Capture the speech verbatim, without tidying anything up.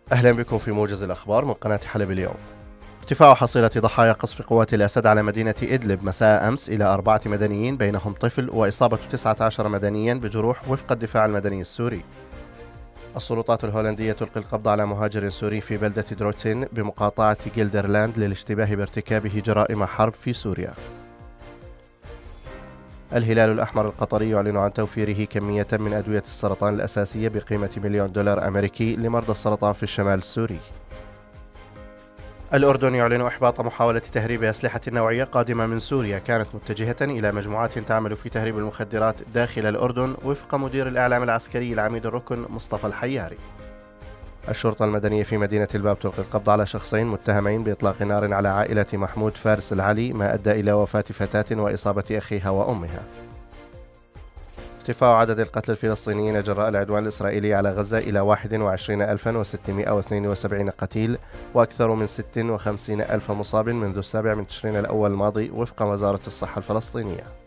أهلا بكم في موجز الأخبار من قناة حلب اليوم. ارتفاع حصيلة ضحايا قصف قوات الأسد على مدينة إدلب مساء أمس إلى أربعة مدنيين بينهم طفل، وإصابة تسعة عشر مدنيا بجروح وفق الدفاع المدني السوري. السلطات الهولندية تلقي القبض على مهاجر سوري في بلدة دروتين بمقاطعة جيلدرلاند للاشتباه بارتكابه جرائم حرب في سوريا. الهلال الأحمر القطري يعلن عن توفيره كمية من أدوية السرطان الأساسية بقيمة مليون دولار أمريكي لمرضى السرطان في الشمال السوري. الأردن يعلن إحباط محاولة تهريب أسلحة نوعية قادمة من سوريا كانت متجهة إلى مجموعات تعمل في تهريب المخدرات داخل الأردن وفق مدير الإعلام العسكري العميد الركن مصطفى الحياري. الشرطة المدنية في مدينة الباب تلقي القبض على شخصين متهمين بإطلاق نار على عائلة محمود فارس العلي، ما أدى إلى وفاة فتاة وإصابة أخيها وأمها. ارتفاع عدد القتلى الفلسطينيين جراء العدوان الإسرائيلي على غزة إلى واحد وعشرين ألفا وستمائة واثنين وسبعين قتيل وأكثر من ستة وخمسين ألف مصاب منذ السابع من تشرين الأول الماضي وفق وزارة الصحة الفلسطينية.